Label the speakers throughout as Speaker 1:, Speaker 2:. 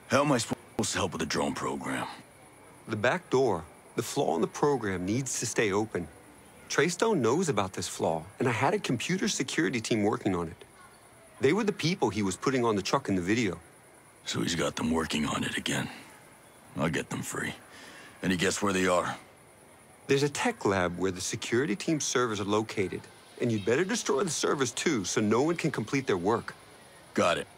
Speaker 1: How am I supposed to help with the drone program?
Speaker 2: The back door, the flaw in the program needs to stay open. Treystone knows about this flaw, and I had a computer security team working on it. They were the people he was putting on the truck in the video.
Speaker 1: So he's got them working on it again. I'll get them free. Any guess where they are?
Speaker 2: There's a tech lab where the security team's servers are located, and you'd better destroy the servers too, so no one can complete their work.
Speaker 1: Got it.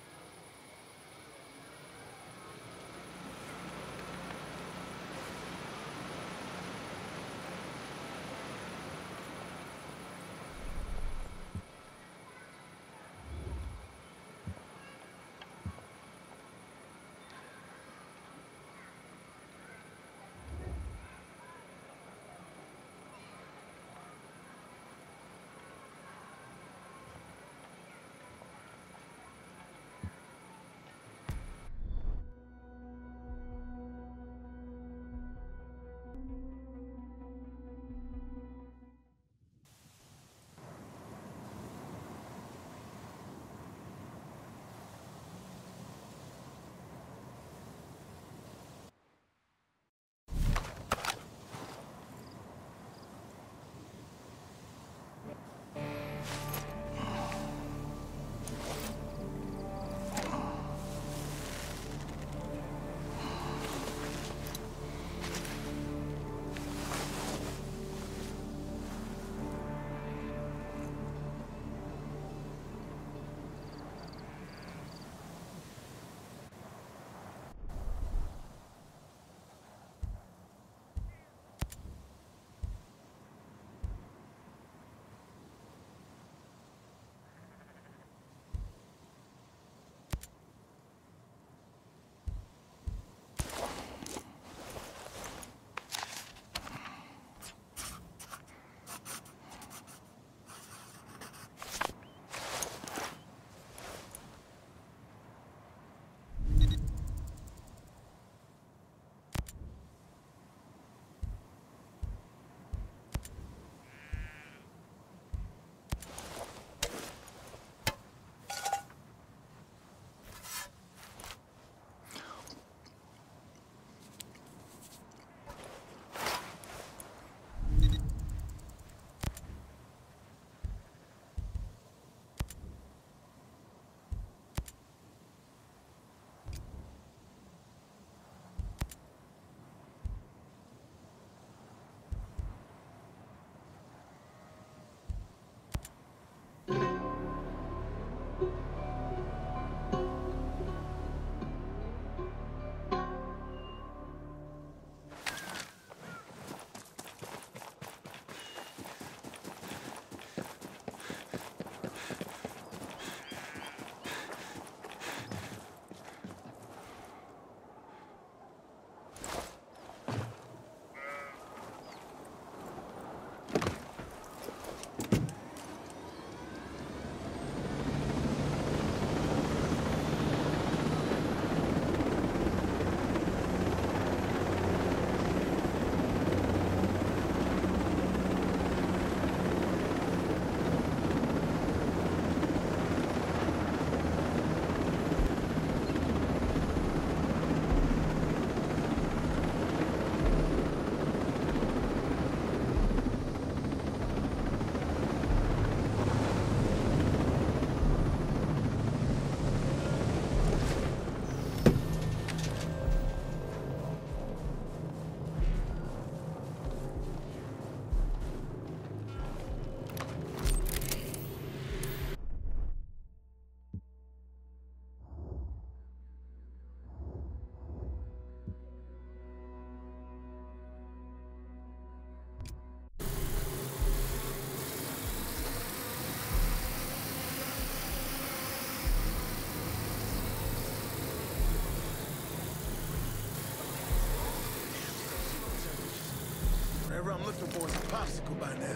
Speaker 3: Whatever I'm looking for is a popsicle by now.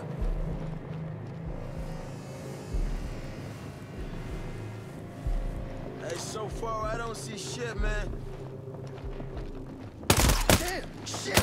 Speaker 3: Hey, so far I don't see shit, man. Damn, shit!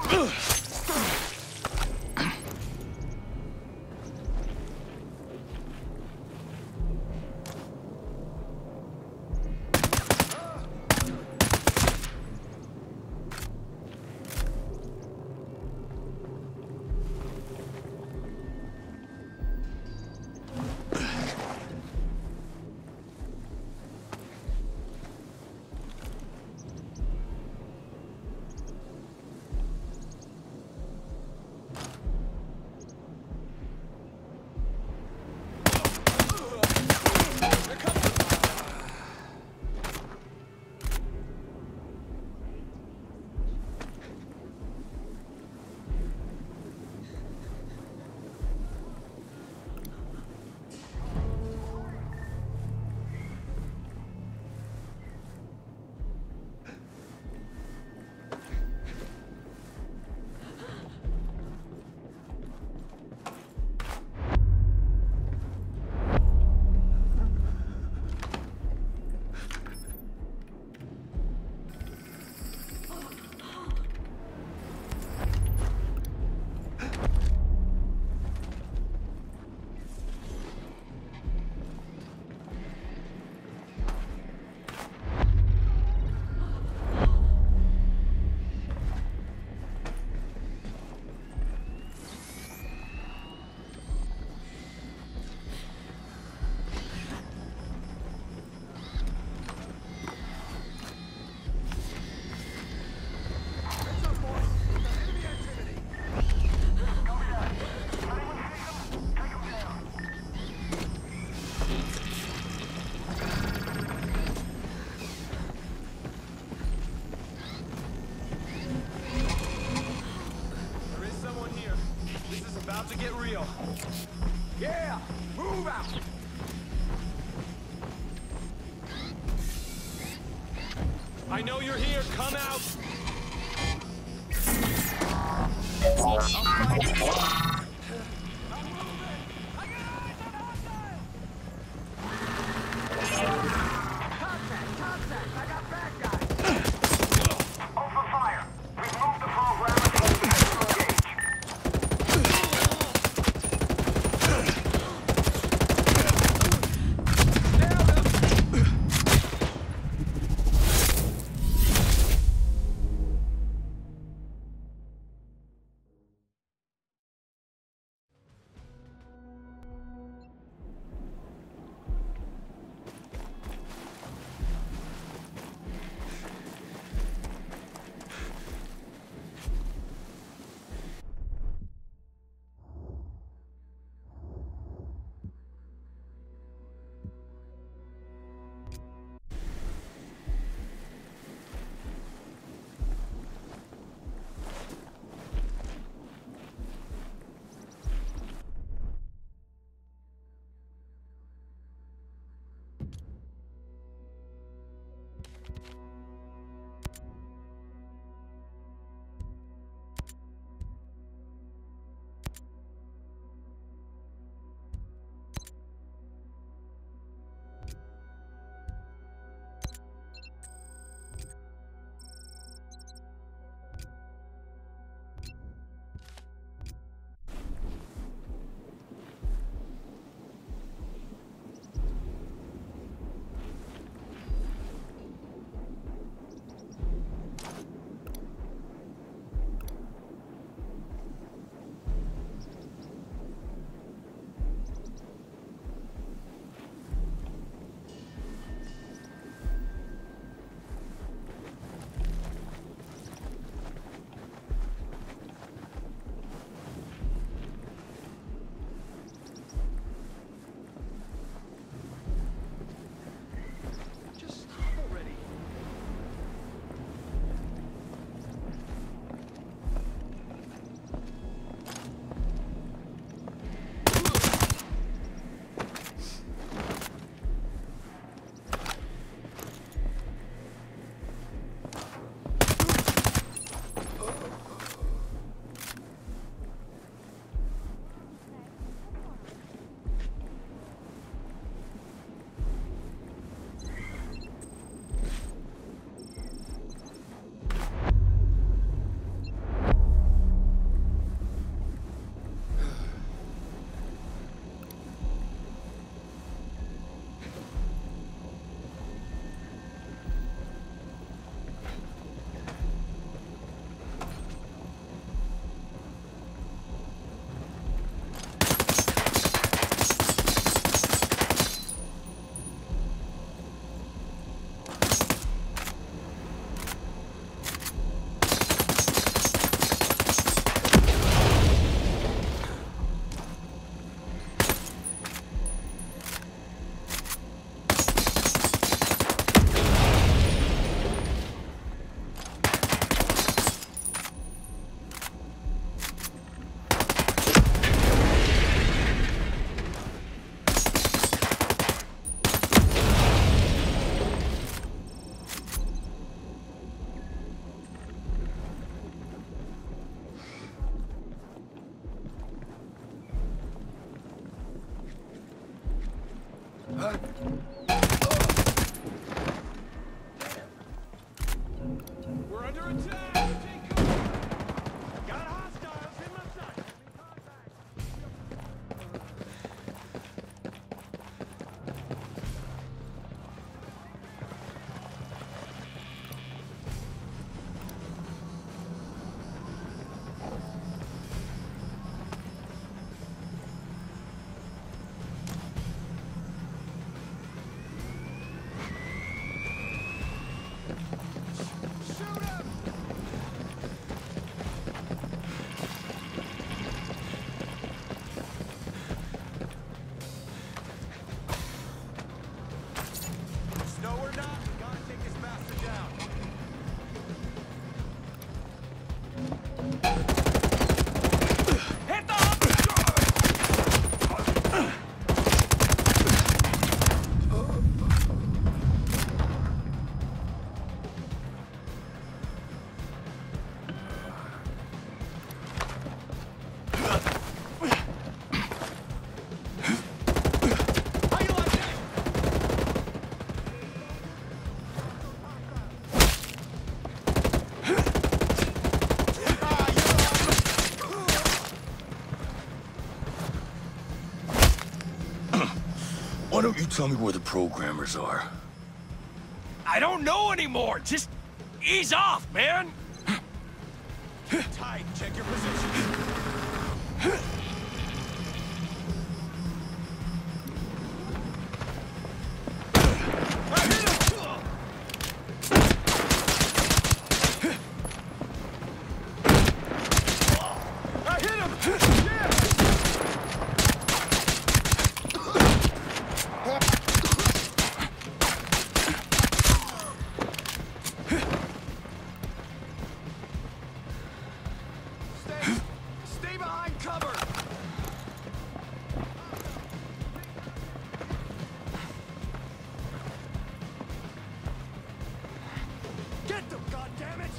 Speaker 3: About to get real. Yeah! Move out! I know you're here. Come out! I'll fight. We're under attack! Take cover! Got hostiles in my sight! No, we're not. We gotta take this bastard down. Hit the How you like that?
Speaker 1: Why don't you tell me where the programmers are?
Speaker 3: I don't know anymore. Just ease off, man. Tight. Check your position. I hit him. I hit him. Yeah. Stay behind cover. Get them, goddammit!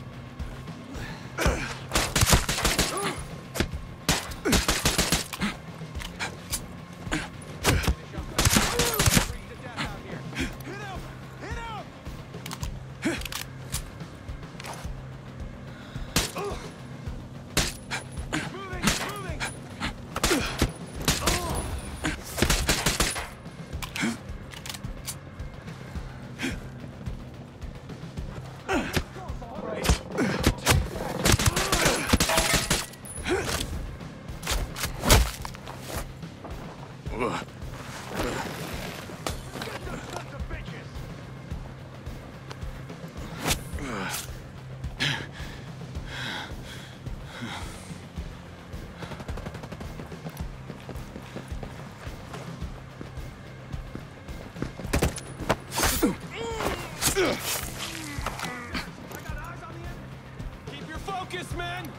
Speaker 3: Keep your focus, men!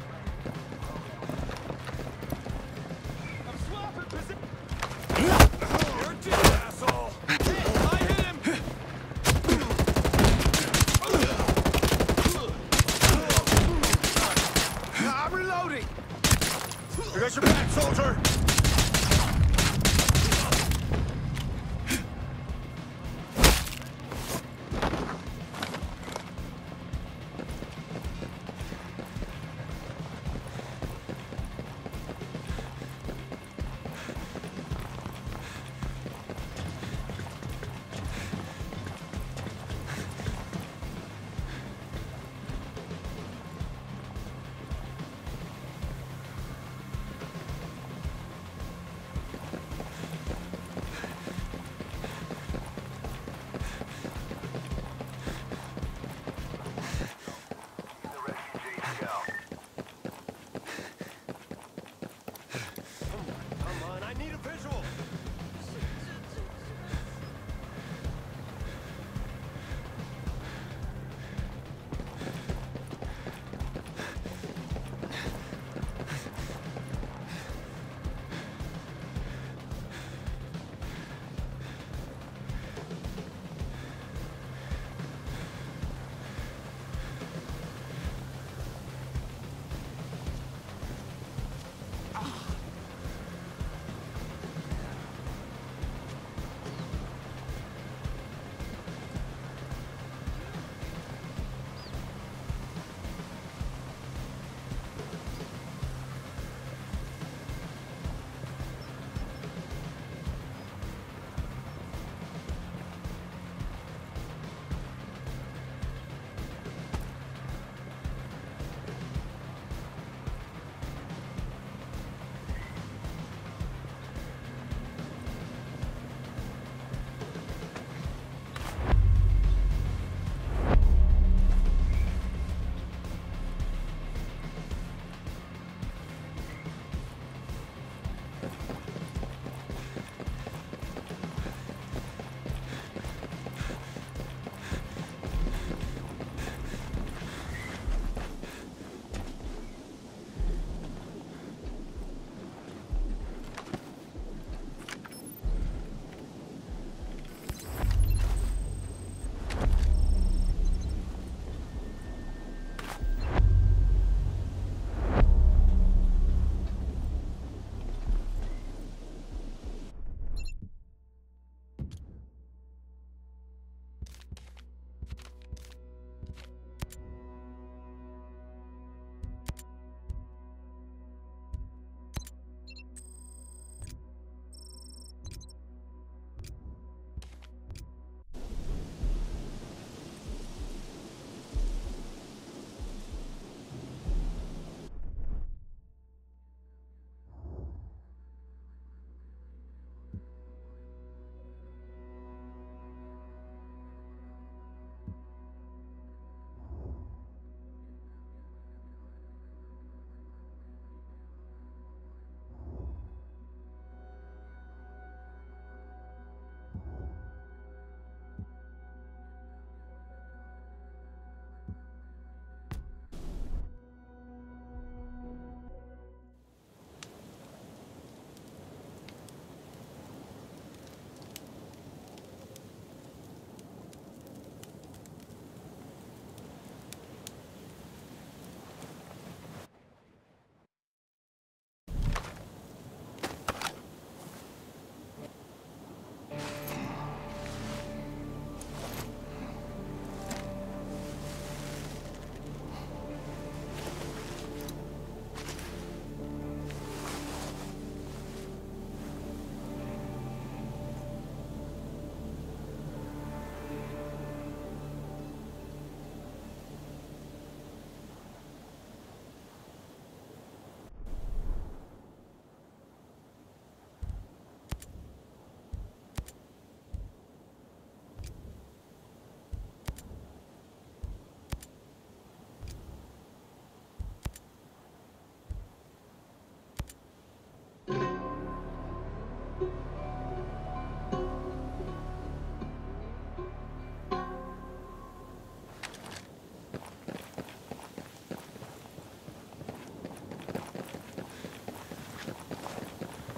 Speaker 3: I'm swapping position. You're dead, asshole! I hit him! I'm reloading! I got your back, soldier!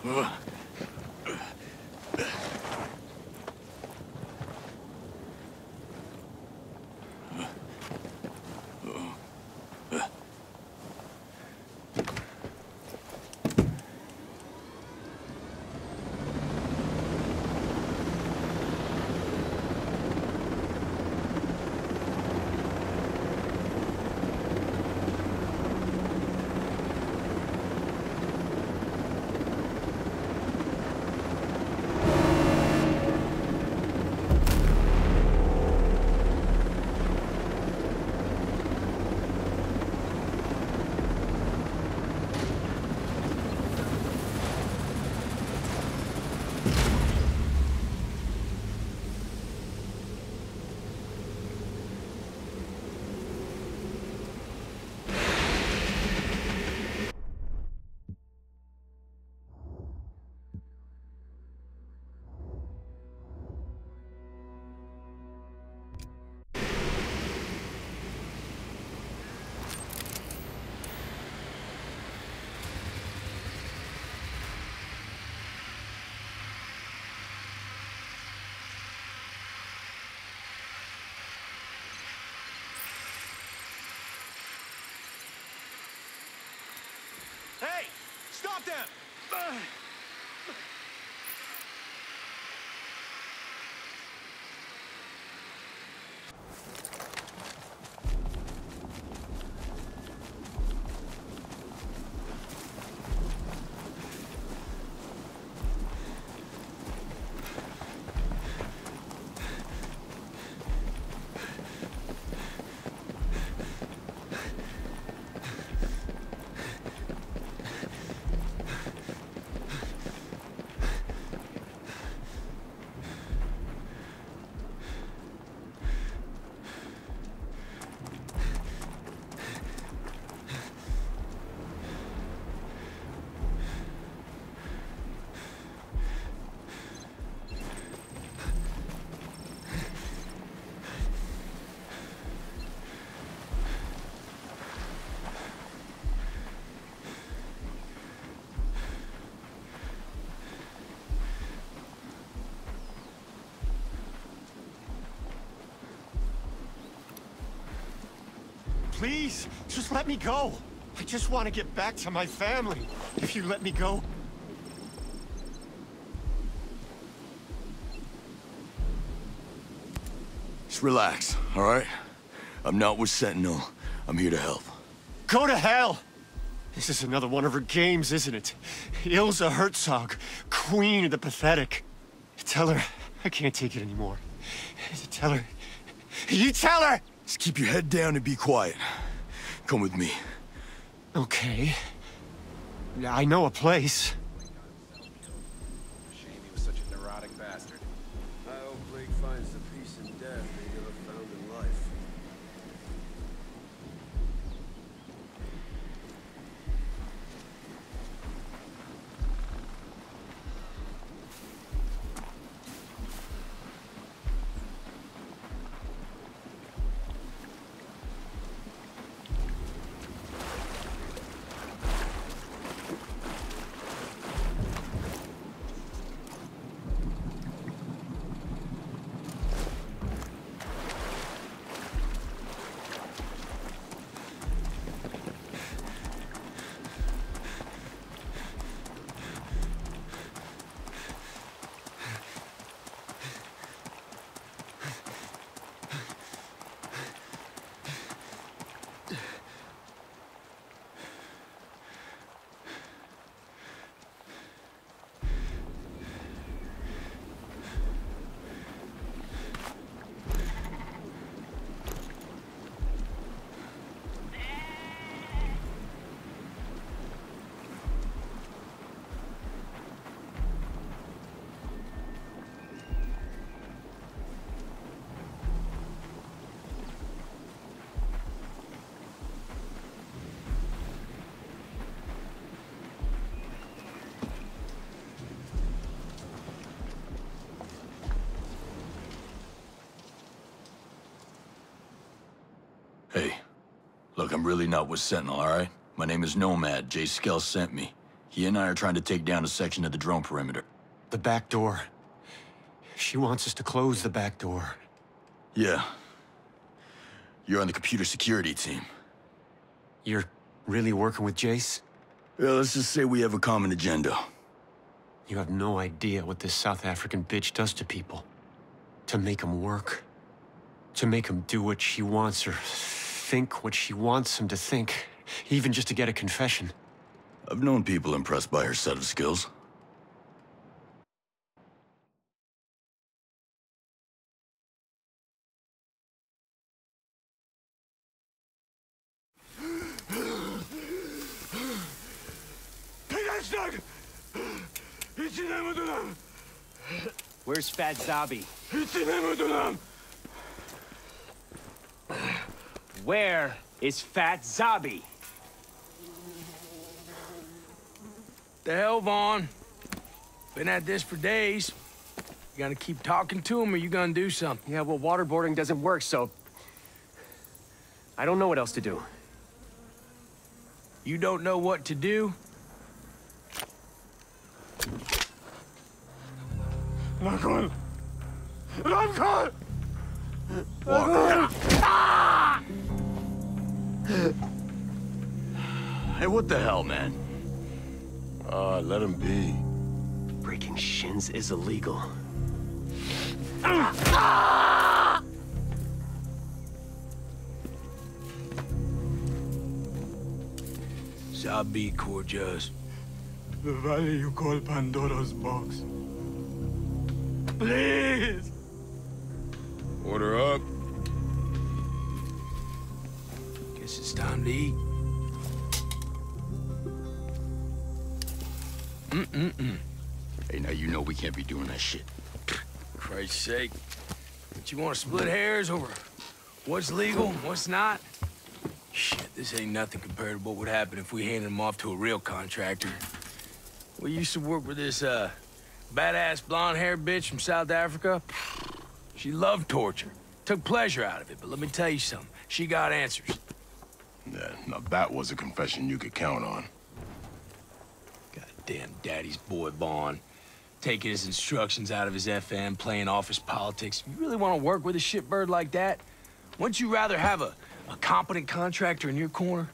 Speaker 3: Hey! Stop them! Please, just let me go. I just want to get back to my family. If you let me go.
Speaker 1: Just relax, all right? I'm not with Sentinel. I'm here to help.
Speaker 3: Go to hell! This is another one of her games, isn't it? Ilsa Herzog, queen of the pathetic. Tell her I can't take it anymore. Tell her. You tell her!
Speaker 1: Just keep your head down and be quiet. Come with me.
Speaker 3: Okay. I know a place.
Speaker 4: Shame he was such a neurotic bastard.
Speaker 5: I hope Blake finds the peace and death he never found in life.
Speaker 1: Hey, look, I'm really not with Sentinel, all right? My name is Nomad. Skell sent me. He and I are trying to take down a section of the drone perimeter.
Speaker 3: The back door. She wants us to close the back door.
Speaker 1: Yeah. You're on the computer security team.
Speaker 3: You're really working with Jace?
Speaker 1: Yeah, let's just say we have a common agenda.
Speaker 3: You have no idea what this South African bitch does to people. To make them work. To make them do what she wants or think what she wants them to think. Even just to get a confession.
Speaker 1: I've known people impressed by her set of skills.
Speaker 6: Where's Fat Zabi? Where is Fat Zabi?
Speaker 7: The hell, Vaughn? Been at this for days. You gotta keep talking to him or you gonna do something.
Speaker 6: Yeah, well, waterboarding doesn't work, so... I don't know what else to do.
Speaker 7: You don't know what to do?
Speaker 3: Recon! Recon!
Speaker 1: Hey, what the hell, man?
Speaker 5: Let him be.
Speaker 6: Breaking shins is illegal.
Speaker 7: Zabi Corjas.
Speaker 3: The valley you call Pandora's box. Please!
Speaker 5: Order up.
Speaker 7: Guess it's time to eat.
Speaker 1: Hey, now you know we can't be doing that shit.
Speaker 7: Christ's sake. But you want to split hairs over what's legal, what's not? Shit, this ain't nothing compared to what would happen if we handed him off to a real contractor. We used to work with this, badass blonde-haired bitch from South Africa. She loved torture. Took pleasure out of it, but let me tell you something. She got answers.
Speaker 5: Yeah, now that was a confession you could count on.
Speaker 7: Goddamn daddy's boy, Vaughn. Taking his instructions out of his FM, playing office politics. You really want to work with a shitbird like that? Wouldn't you rather have a competent contractor in your corner?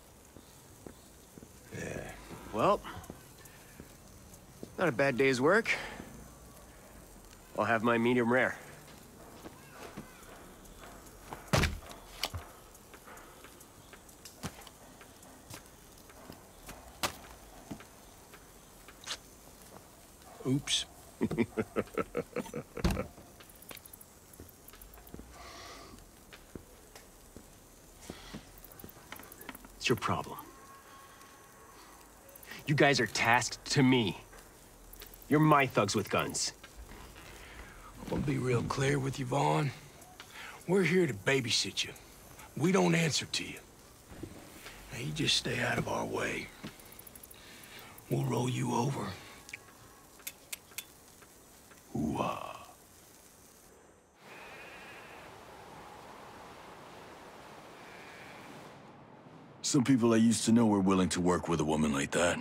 Speaker 7: Yeah.
Speaker 6: Well, not a bad day's work. I'll have my medium rare.
Speaker 7: Oops.
Speaker 6: It's your problem. You guys are tasked to me. You're my thugs with guns.
Speaker 7: I'm gonna be real clear with you, Vaughn. We're here to babysit you. We don't answer to you. Now, you just stay out of our way. We'll roll you over. Ooh-ah.
Speaker 1: Some people I used to know were willing to work with a woman like that.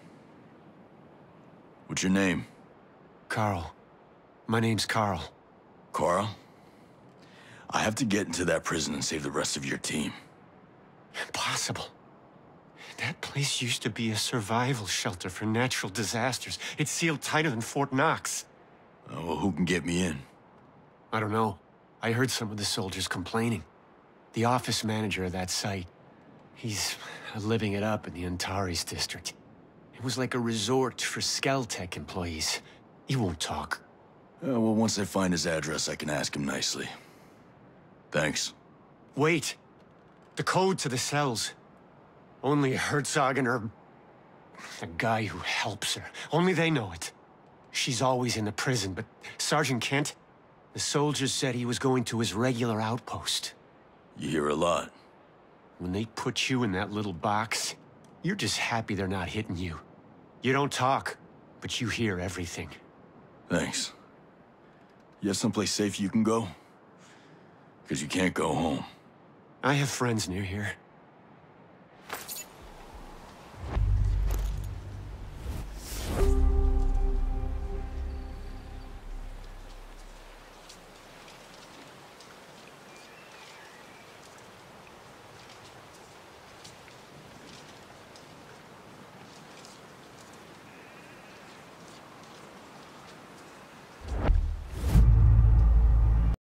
Speaker 1: What's your name?
Speaker 3: Carl. My name's Carl.
Speaker 1: Carl? I have to get into that prison and save the rest of your team.
Speaker 3: Impossible. That place used to be a survival shelter for natural disasters. It's sealed tighter than Fort Knox.
Speaker 1: Oh, well, who can get me in?
Speaker 3: I don't know. I heard some of the soldiers complaining. The office manager of that site, he's living it up in the Antares district. It was like a resort for Skell Tech employees. He won't talk.
Speaker 1: Well, once I find his address, I can ask him nicely. Thanks.
Speaker 3: Wait. The code to the cells. Only Herzog and her... the guy who helps her. Only they know it. She's always in the prison, but Sergeant Kent, the soldiers said he was going to his regular outpost.
Speaker 1: You hear a lot.
Speaker 3: When they put you in that little box, you're just happy they're not hitting you. You don't talk, but you hear everything.
Speaker 1: Thanks. You have someplace safe you can go? Because you can't go home.
Speaker 3: I have friends near here.